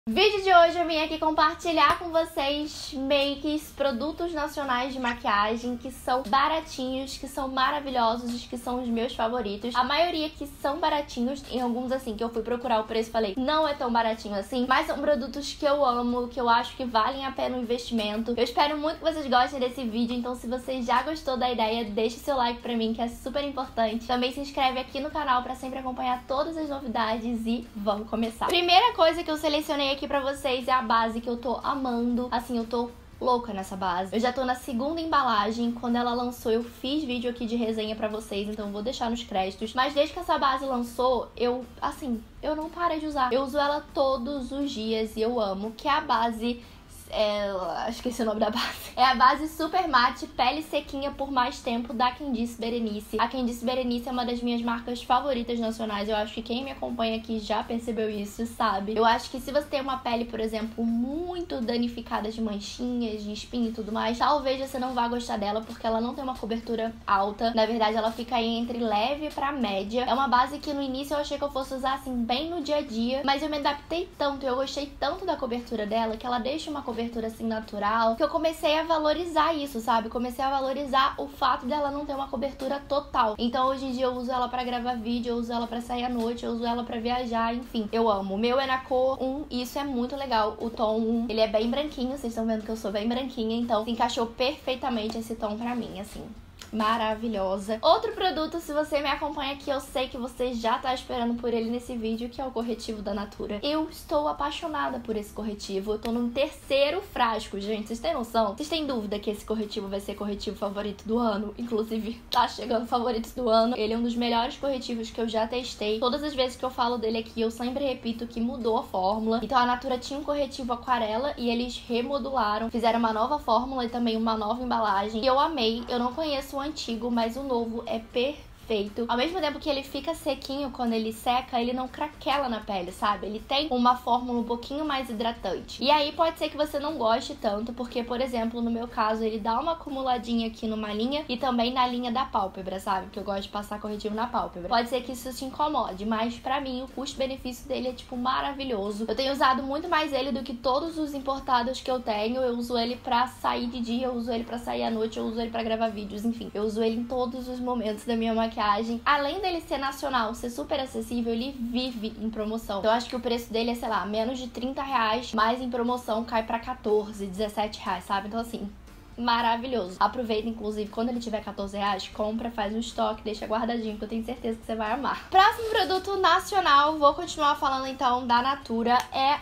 Vídeo de hoje eu vim aqui compartilhar com vocês makes, produtos nacionais de maquiagem que são baratinhos, que são maravilhosos, que são os meus favoritos. A maioria que são baratinhos, em alguns assim que eu fui procurar o preço e falei, não é tão baratinho assim, mas são produtos que eu amo, que eu acho que valem a pena o investimento. Eu espero muito que vocês gostem desse vídeo, então se você já gostou da ideia, deixe seu like pra mim, que é super importante. Também se inscreve aqui no canal pra sempre acompanhar todas as novidades e vamos começar. Primeira coisa que eu selecionei aqui pra vocês é a base que eu tô amando. Assim, eu tô louca nessa base. Eu já tô na segunda embalagem. Quando ela lançou, eu fiz vídeo aqui de resenha pra vocês, então eu vou deixar nos créditos. Mas desde que essa base lançou, eu não parei de usar. Eu uso ela todos os dias e eu amo, que é a base... esqueci o nome da base. É a base Super Matte Pele Sequinha por Mais Tempo da Quem Disse Berenice. A Quem Disse Berenice é uma das minhas marcas favoritas nacionais. Eu acho que quem me acompanha aqui já percebeu isso, sabe? Eu acho que se você tem uma pele, por exemplo, muito danificada de manchinhas, de espinha e tudo mais, talvez você não vá gostar dela, porque ela não tem uma cobertura alta. Na verdade, ela fica aí entre leve pra média. É uma base que no início eu achei que eu fosse usar assim bem no dia a dia, mas eu me adaptei tanto, eu gostei tanto da cobertura dela, que ela deixa uma cobertura assim natural, que eu comecei a valorizar isso, sabe? Comecei a valorizar o fato dela não ter uma cobertura total. Então hoje em dia eu uso ela pra gravar vídeo, eu uso ela pra sair à noite, eu uso ela pra viajar, enfim. Eu amo. O meu é na cor 1 e isso é muito legal. O tom 1, ele é bem branquinho, vocês estão vendo que eu sou bem branquinha, então se encaixou perfeitamente esse tom pra mim, assim. Maravilhosa. Outro produto, se você me acompanha aqui, eu sei que você já tá esperando por ele nesse vídeo, que é o corretivo da Natura. Eu estou apaixonada por esse corretivo. Eu tô no terceiro frasco, gente. Vocês têm noção? Vocês têm dúvida que esse corretivo vai ser corretivo favorito do ano? Inclusive, tá chegando favoritos do ano. Ele é um dos melhores corretivos que eu já testei. Todas as vezes que eu falo dele aqui, eu sempre repito que mudou a fórmula. Então a Natura tinha um corretivo aquarela e eles remodularam, fizeram uma nova fórmula e também uma nova embalagem. E eu amei. Eu não conheço o antigo, mas o novo é perfeito. Ao mesmo tempo que ele fica sequinho, quando ele seca, ele não craquela na pele, sabe? Ele tem uma fórmula um pouquinho mais hidratante. E aí pode ser que você não goste tanto, porque, por exemplo, no meu caso, ele dá uma acumuladinha aqui numa linha e também na linha da pálpebra, sabe? Que eu gosto de passar corretivo na pálpebra. Pode ser que isso te incomode, mas pra mim o custo-benefício dele é, tipo, maravilhoso. Eu tenho usado muito mais ele do que todos os importados que eu tenho. Eu uso ele pra sair de dia, eu uso ele pra sair à noite, eu uso ele pra gravar vídeos, enfim. Eu uso ele em todos os momentos da minha maquiagem. Além dele ser nacional, ser super acessível, ele vive em promoção. Então eu acho que o preço dele é, sei lá, menos de 30 reais, mas em promoção cai pra 14, 17 reais, sabe? Então assim, maravilhoso. Aproveita, inclusive, quando ele tiver 14 reais, compra, faz um estoque, deixa guardadinho, que eu tenho certeza que você vai amar. Próximo produto nacional, vou continuar falando então da Natura, é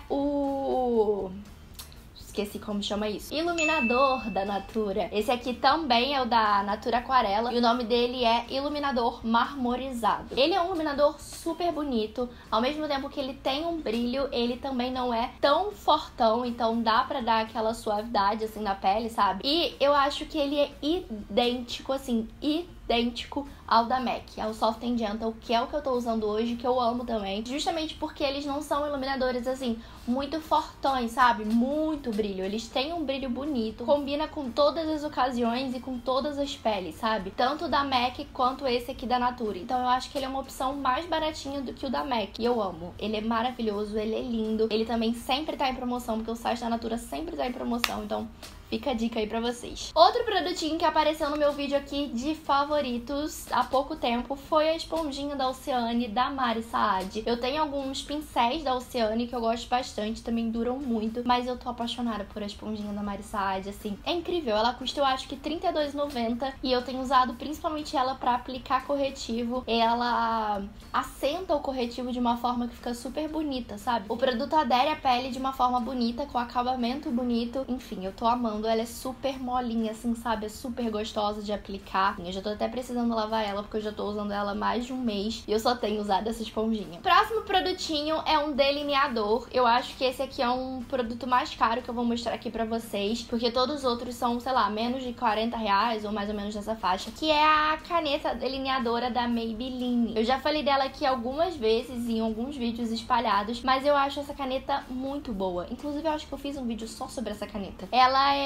o... esqueci como chama isso. Iluminador da Natura. Esse aqui também é o da Natura Aquarela e o nome dele é Iluminador Marmorizado. Ele é um iluminador super bonito, ao mesmo tempo que ele tem um brilho, ele também não é tão fortão, então dá pra dar aquela suavidade assim na pele, sabe? E eu acho que ele é idêntico, assim, idêntico ao da MAC, ao Soft & Gentle, que é o que eu tô usando hoje, que eu amo também, justamente porque eles não são iluminadores, assim, muito fortões, sabe? Muito brilho. Eles têm um brilho bonito, combina com todas as ocasiões e com todas as peles, sabe? Tanto da MAC quanto esse aqui da Natura. Então eu acho que ele é uma opção mais baratinha do que o da MAC, e eu amo. Ele é maravilhoso, ele é lindo, ele também sempre tá em promoção, porque o site da Natura sempre tá em promoção, então... fica a dica aí pra vocês. Outro produtinho que apareceu no meu vídeo aqui de favoritos há pouco tempo foi a esponjinha da Oceane da Mari Saad. Eu tenho alguns pincéis da Oceane que eu gosto bastante, também duram muito, mas eu tô apaixonada por a esponjinha da Mari Saad, assim. É incrível, ela custa eu acho que R$32,90 e eu tenho usado principalmente ela pra aplicar corretivo. Ela assenta o corretivo de uma forma que fica super bonita, sabe? O produto adere à pele de uma forma bonita, com acabamento bonito. Enfim, eu tô amando. Ela é super molinha, assim, sabe? É super gostosa de aplicar. Eu já tô até precisando lavar ela, porque eu já tô usando ela há mais de um mês e eu só tenho usado essa esponjinha. Próximo produtinho é um delineador. Eu acho que esse aqui é um produto mais caro que eu vou mostrar aqui pra vocês, porque todos os outros são, sei lá, menos de 40 reais ou mais ou menos nessa faixa, que é a caneta delineadora da Maybelline. Eu já falei dela aqui algumas vezes em alguns vídeos espalhados, mas eu acho essa caneta muito boa. Inclusive, eu acho que eu fiz um vídeo só sobre essa caneta. Ela é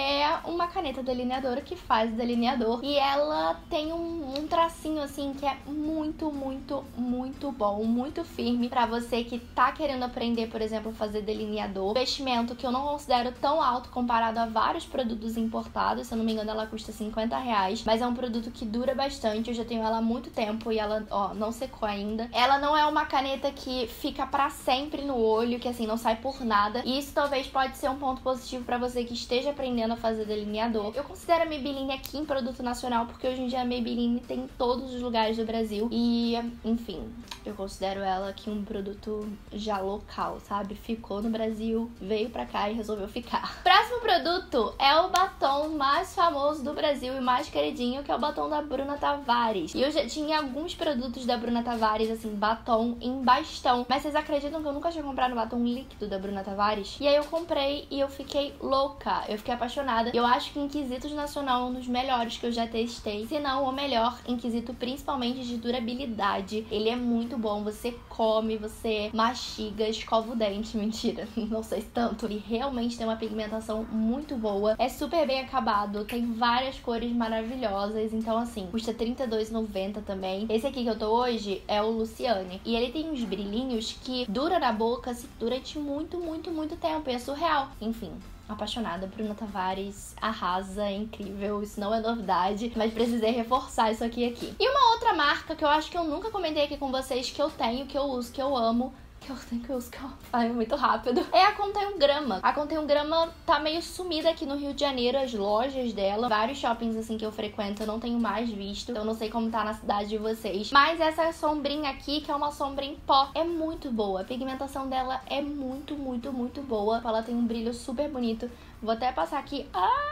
é uma caneta delineadora que faz o delineador. E ela tem um tracinho assim que é muito, muito, muito bom, muito firme pra você que tá querendo aprender, por exemplo, a fazer delineador. Investimento que eu não considero tão alto comparado a vários produtos importados. Se eu não me engano, ela custa R$50, mas é um produto que dura bastante. Eu já tenho ela há muito tempo e ela, ó, não secou ainda. Ela não é uma caneta que fica pra sempre no olho, que assim, não sai por nada. E isso talvez pode ser um ponto positivo pra você que esteja aprendendo a fazer delineador. Eu considero a Maybelline aqui em produto nacional, porque hoje em dia a Maybelline tem em todos os lugares do Brasil. E, enfim, eu considero ela aqui um produto já local, sabe? Ficou no Brasil, veio pra cá e resolveu ficar. Próximo produto é o batom mais famoso do Brasil e mais queridinho, que é o batom da Bruna Tavares. E eu já tinha alguns produtos da Bruna Tavares, assim, batom em bastão. Mas vocês acreditam que eu nunca tinha comprado batom líquido da Bruna Tavares? E aí eu comprei e eu fiquei louca. Eu fiquei apaixonada. Eu acho que em quesitos nacional é um dos melhores que eu já testei. Se não, o melhor em quesito principalmente de durabilidade. Ele é muito bom. Você come, você mastiga, escova o dente. Mentira, não sei se tanto. Ele realmente tem uma pigmentação muito boa. É super bem acabado. Tem várias cores maravilhosas. Então, assim, custa R$32,90 também. Esse aqui que eu tô hoje é o Luciane. E ele tem uns brilhinhos que dura na boca, assim, durante muito, muito, muito tempo. E é surreal. Enfim, apaixonada. Bruna Tavares arrasa, é incrível, isso não é novidade, mas precisei reforçar isso aqui. E uma outra marca que eu acho que eu nunca comentei aqui com vocês, que eu tenho, que eu uso, que eu amo, que eu falo muito rápido, é a Contém Grama. A Contém Grama tá meio sumida aqui no Rio de Janeiro, as lojas dela. Vários shoppings assim que eu frequento eu não tenho mais visto, então eu não sei como tá na cidade de vocês. Mas essa sombrinha aqui, que é uma sombra em pó, é muito boa. A pigmentação dela é muito, muito, muito boa. Ela tem um brilho super bonito. Vou até passar aqui.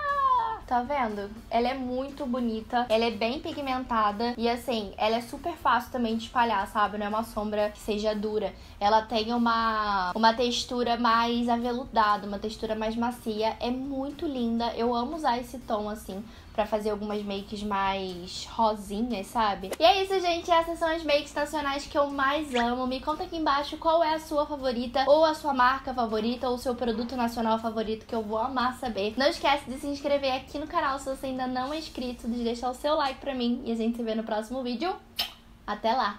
Tá vendo? Ela é muito bonita, ela é bem pigmentada e assim, ela é super fácil também de espalhar, sabe? Não é uma sombra que seja dura. Ela tem uma textura mais aveludada, uma textura mais macia. É muito linda. Eu amo usar esse tom assim pra fazer algumas makes mais rosinhas, sabe? E é isso, gente. Essas são as makes nacionais que eu mais amo. Me conta aqui embaixo qual é a sua favorita, ou a sua marca favorita, ou o seu produto nacional favorito, que eu vou amar saber. Não esquece de se inscrever aqui no canal se você ainda não é inscrito, de deixar o seu like pra mim. E a gente se vê no próximo vídeo. Até lá!